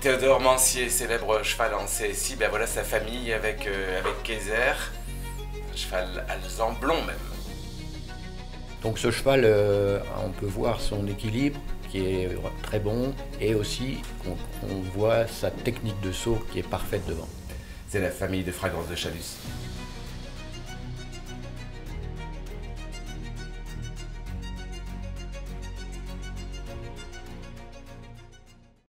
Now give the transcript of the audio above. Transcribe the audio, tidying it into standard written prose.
Théodore Mancier, célèbre cheval en CSI, ben voilà sa famille avec Kayser, un cheval alezan blond même. Donc ce cheval, on peut voir son équilibre qui est très bon et aussi on voit sa technique de saut qui est parfaite devant. C'est la famille de Fragrance de Chalus.